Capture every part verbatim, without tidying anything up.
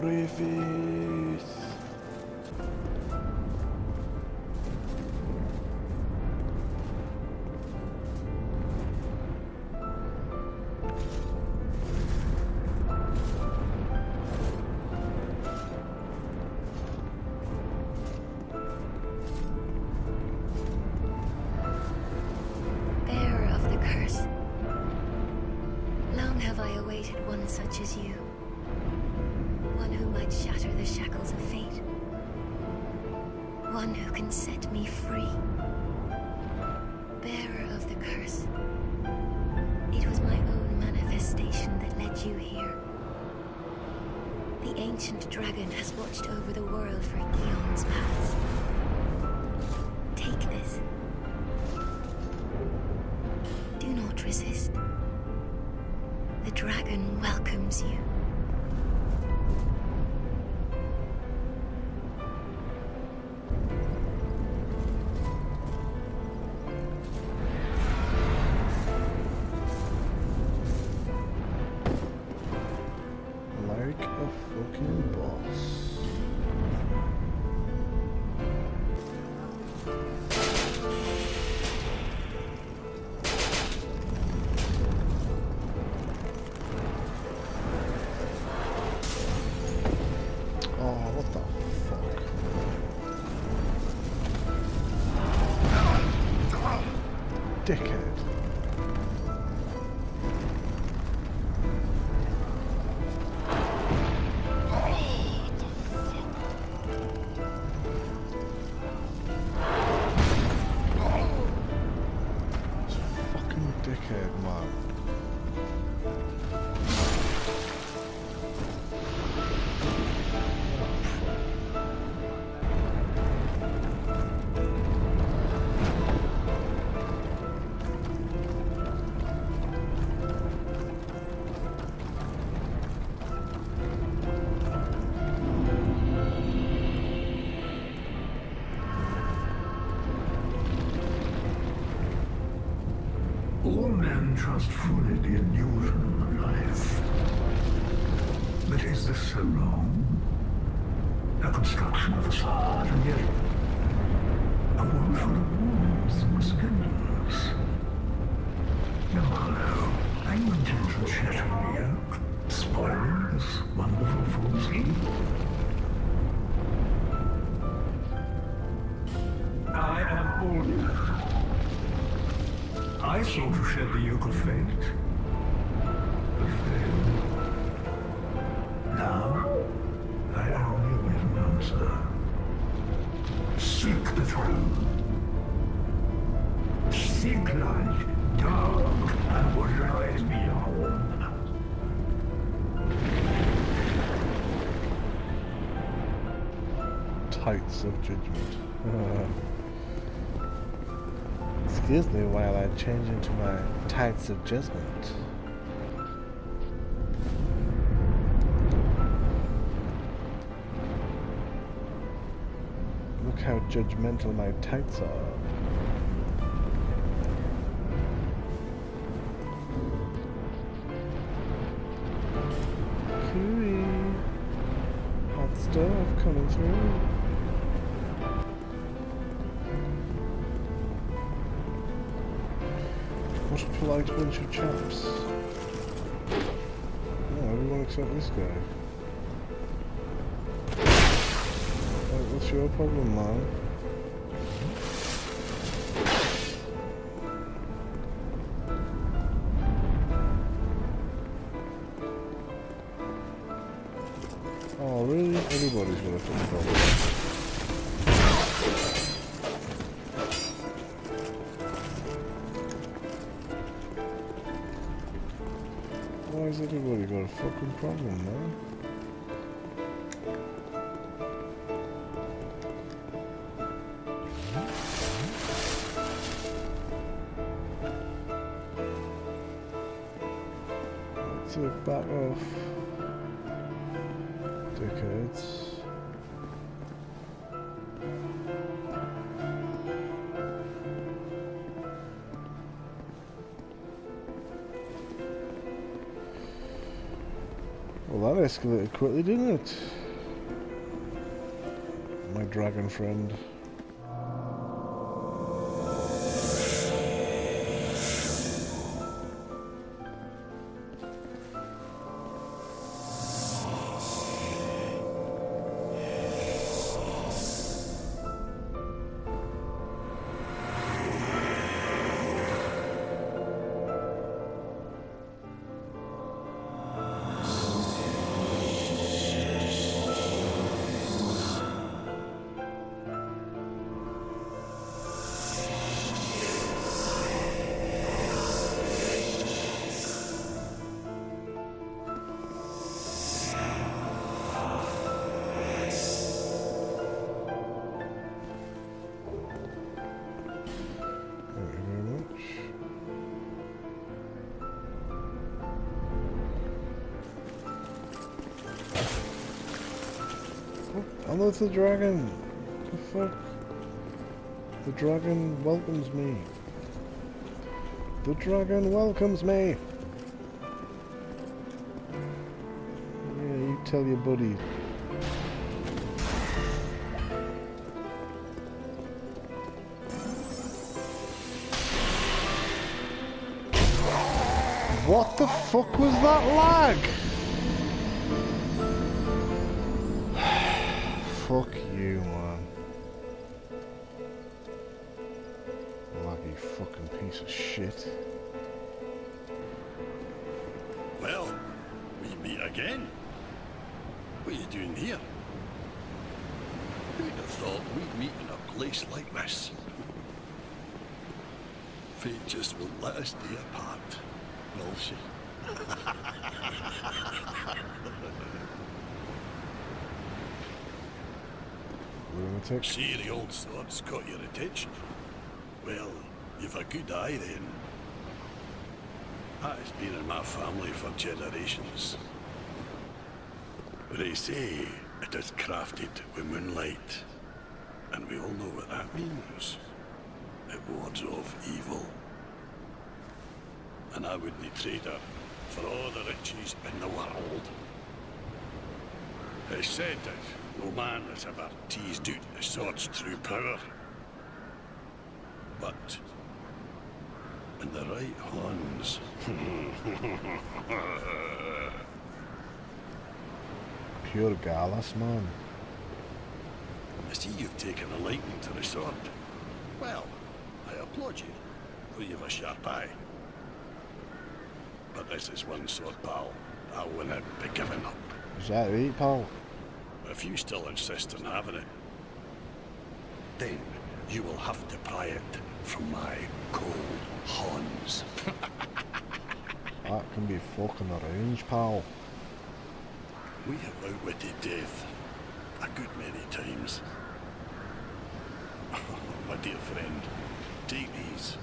Griffiths. Bearer of the curse, long have I awaited one such as you. One who might shatter the shackles of fate. One who can set me free. Bearer of the curse. It was my own manifestation that led you here. The ancient dragon has watched over the world for eons past. Take this. Do not resist. The dragon welcomes you. Like a fucking boss. Oh, what the fuck? Dickhead. Fucking dickhead, man. All men trust fully the illusion of life. But is this so wrong? A construction of a facade, and yet a world full of warmth and resplendence. No, Marlowe, are you intent on shattering the oak, spoiling this wonderful full sleep? I am Olga. I sought to shed the yoke of fate, but failed. Now, I only await an answer. Seek the truth. Seek light, dark, and what lies beyond. Tights of judgment. Excuse me while I change into my tights of judgment. Look how judgmental my tights are. Cooey. Hot stuff coming through. What a polite bunch of chaps. Oh, everyone except this guy. Right, what's your problem, man? Oh, really? Anybody's got a fucking problem. Why has everybody got a fucking problem, man? Let's uh, back off. Dickheads. Well, that escalated quickly, didn't it? My dragon friend. Oh, that's the dragon. The fuck? The dragon welcomes me. The dragon welcomes me. Yeah, you tell your buddy. What the fuck was that lag? Fuck you, man. Laggy fucking piece of shit. Well, we meet again. What are you doing here? Who'd have thought we'd meet in a place like this? Fate just won't let us stay apart, will she? Lunatic. See, the old sword's got your attention. Well, you've a good eye then. That has been in my family for generations. They say it is crafted with moonlight, and we all know what that means. It wards off evil. And I wouldn't trade her for all the riches in the world. It's said that no man has ever teased out the sword's true power. But in the right hands. Pure Gallus, man. I see you've taken a liking to the sword. Well, I applaud you, for you've a sharp eye. But this is one sword, pal. I wouldn't be giving up. Is that right, pal? If you still insist on having it, then you will have to pry it from my cold hands. That can be fucking arranged, pal. We have outwitted death a good many times. My dear friend, take these.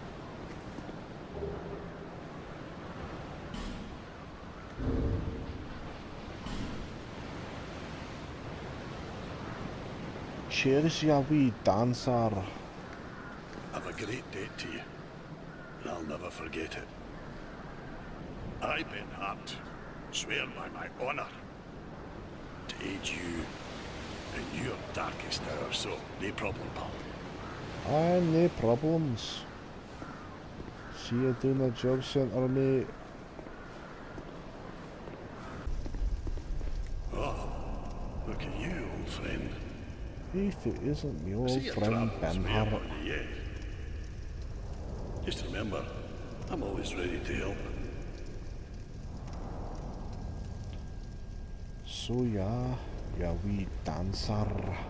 Cheers, ya wee dancer. I've a great debt to you, and I'll never forget it. I, Ben Hart, swear by my honor to aid you in your darkest hour, so no problem, pal. Aye, no problems. See you doing the job centre, mate. Oh, look at you, old friend. If it isn't my old See your friend travels Ben way Hart. up on you yet. Just remember, I'm always ready to help. So yeah, ya wee dancer.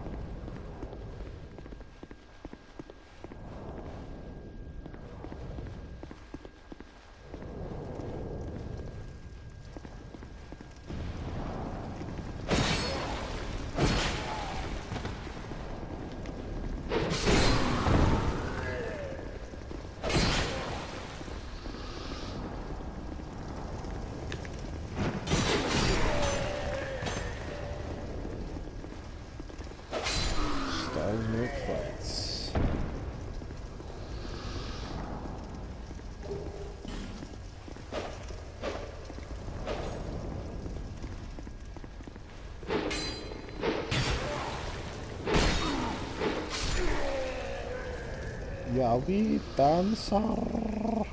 Styles make fights. Yawi dancer.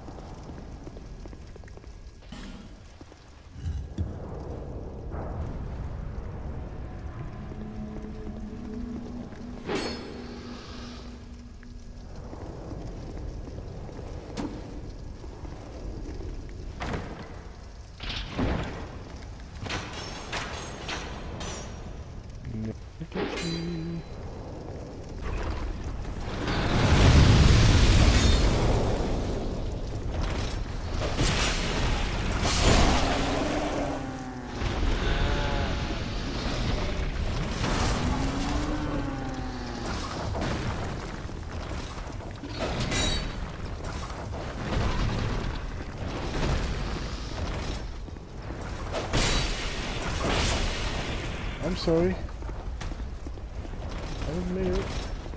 I'm sorry. I didn't mean it.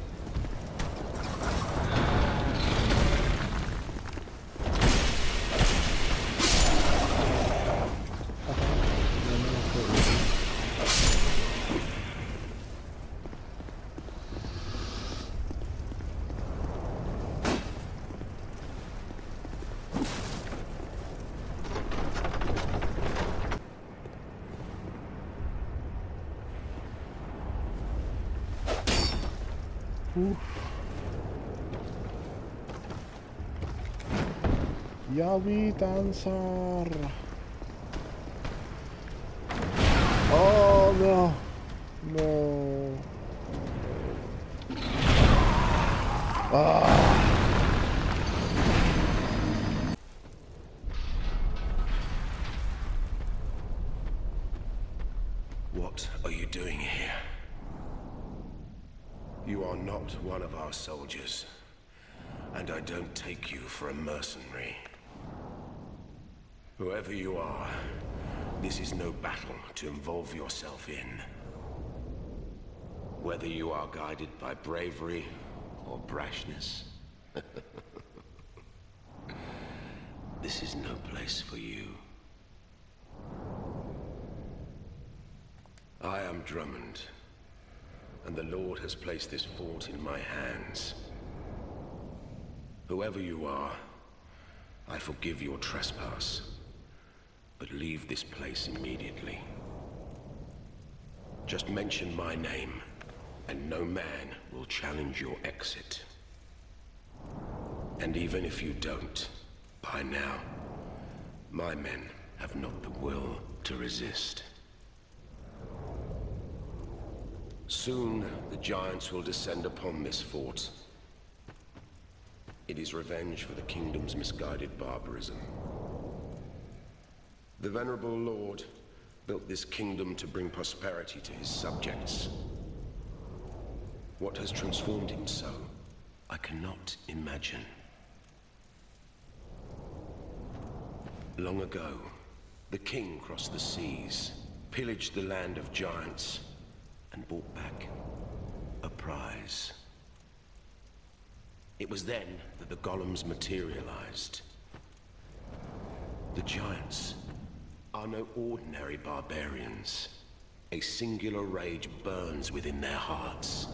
Oof. Yawi dancer. Oh no. No. Ah. What are you doing here? You are not one of our soldiers, and I don't take you for a mercenary. Whoever you are, this is no battle to involve yourself in. Whether you are guided by bravery or brashness, this is no place for you. I am Drummond, and the Lord has placed this fort in my hands. Whoever you are, I forgive your trespass, but leave this place immediately. Just mention my name, and no man will challenge your exit. And even if you don't, by now, my men have not the will to resist. Soon, the Giants will descend upon this fort. It is revenge for the kingdom's misguided barbarism. The venerable Lord built this kingdom to bring prosperity to his subjects. What has transformed him so, I cannot imagine. Long ago, the king crossed the seas, pillaged the land of giants, and brought back a prize. It was then that the golems materialized. The giants are no ordinary barbarians. A singular rage burns within their hearts.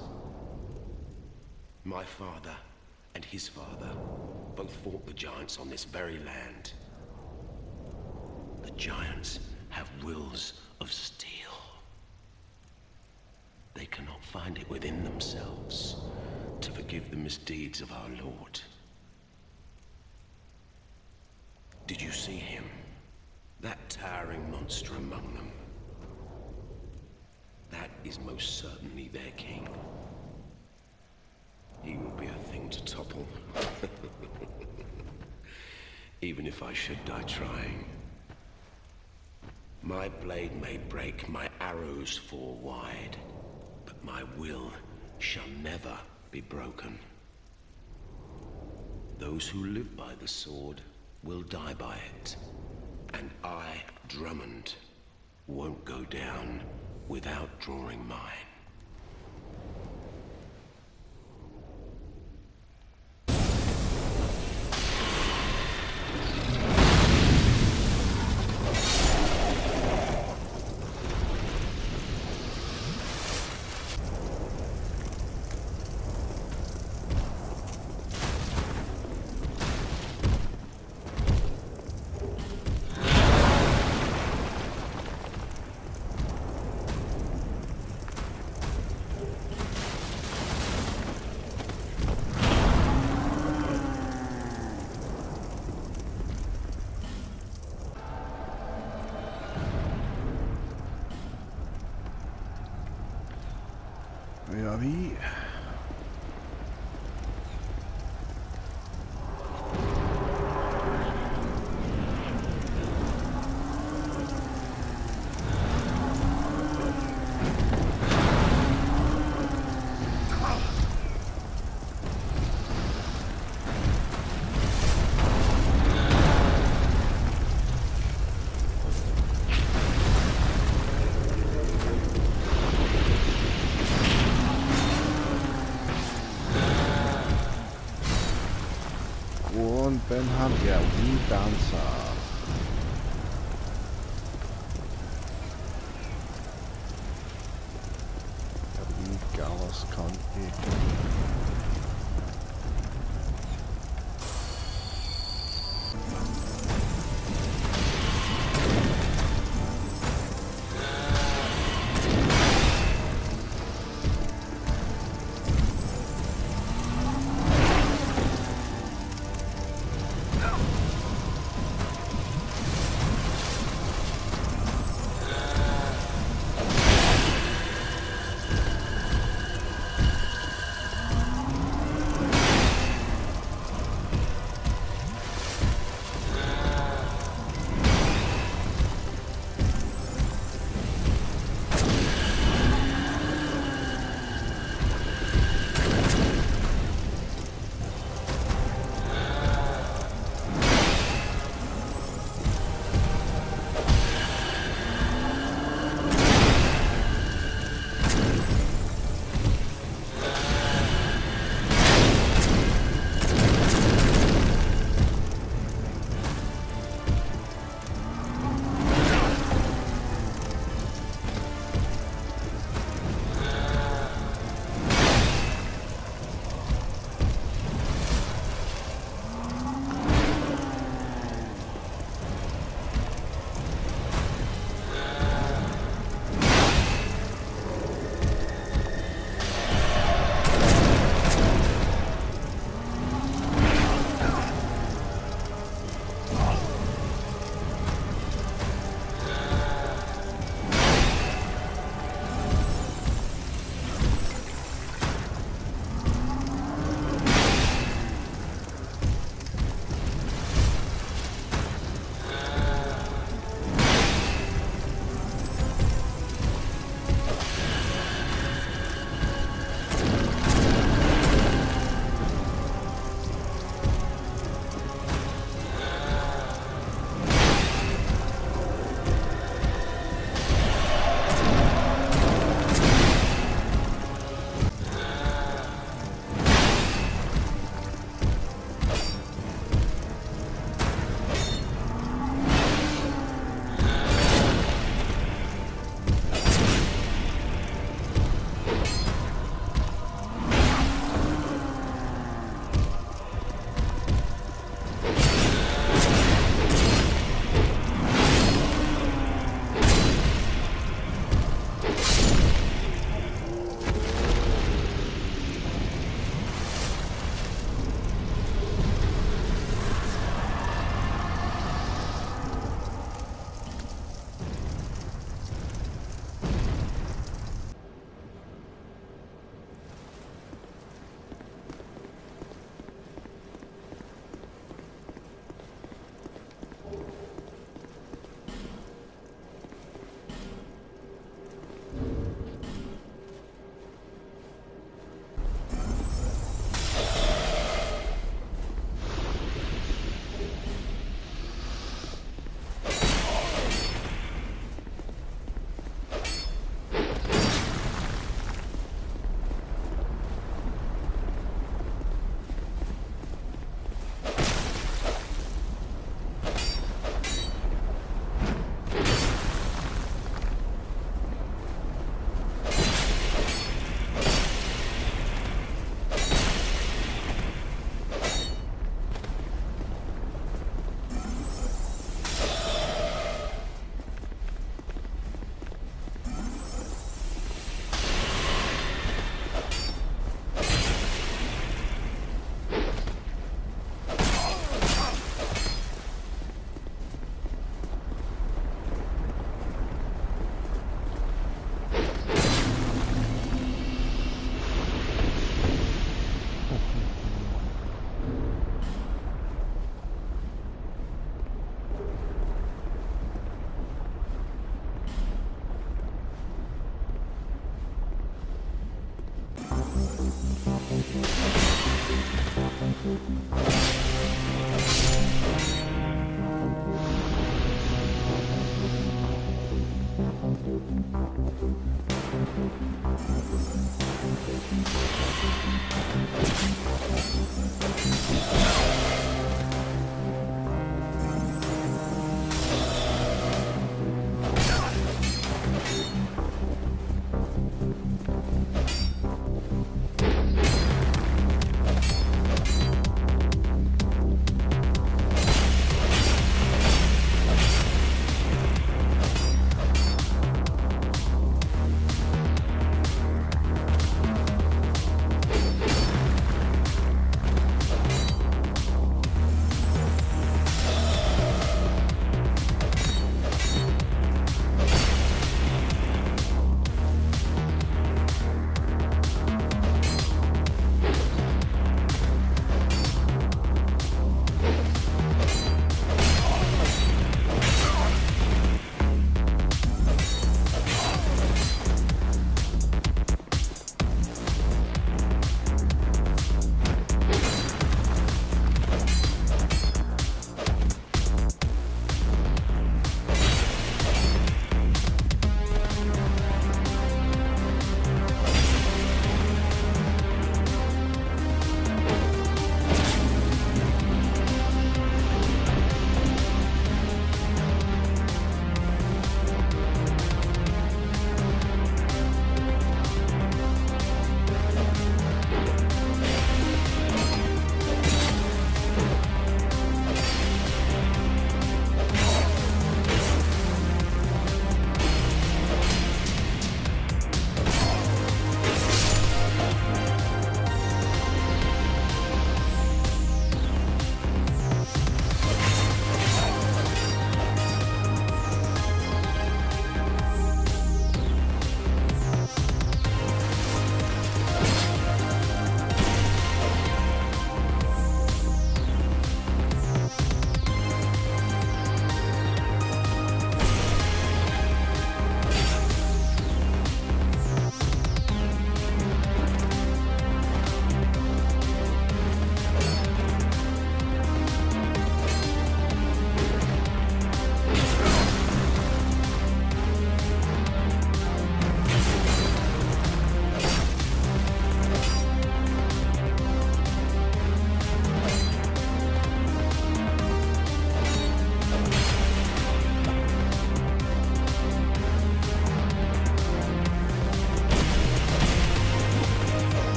My father and his father both fought the giants on this very land. The giants have wills of steel. They cannot find it within themselves to forgive the misdeeds of our Lord. Did you see him? That towering monster among them. That is most certainly their king. He will be a thing to topple. Even if I should die trying. My blade may break, my arrows fall wide, but my will shall never be broken. Those who live by the sword will die by it. And I, Drummond, won't go down without drawing mine. wie? Und dann haben wir die Dancer. Wie Gallus kann ich.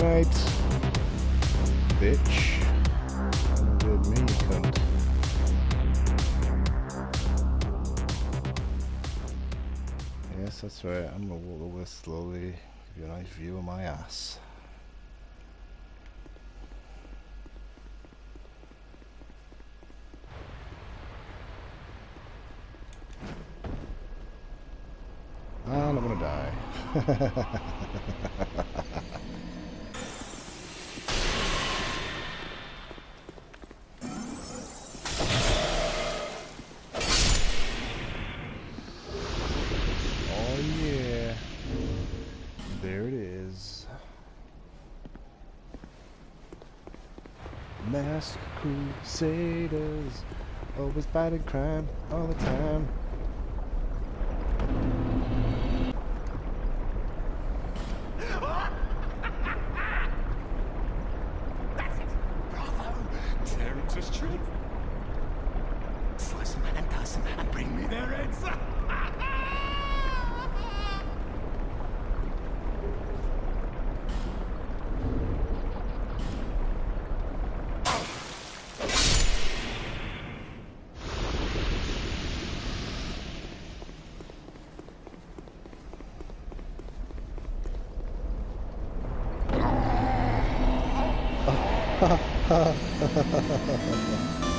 night, bitch. You did me, you cunt. Yes, that's right. I'm gonna walk away slowly. Give you a nice view of my ass. And I'm gonna die. Oh yeah. There it is. Masked Crusaders, always fighting crime all the time. Strength. Slice them and dust them and bring me their heads. Ha ha ha ha ha ha.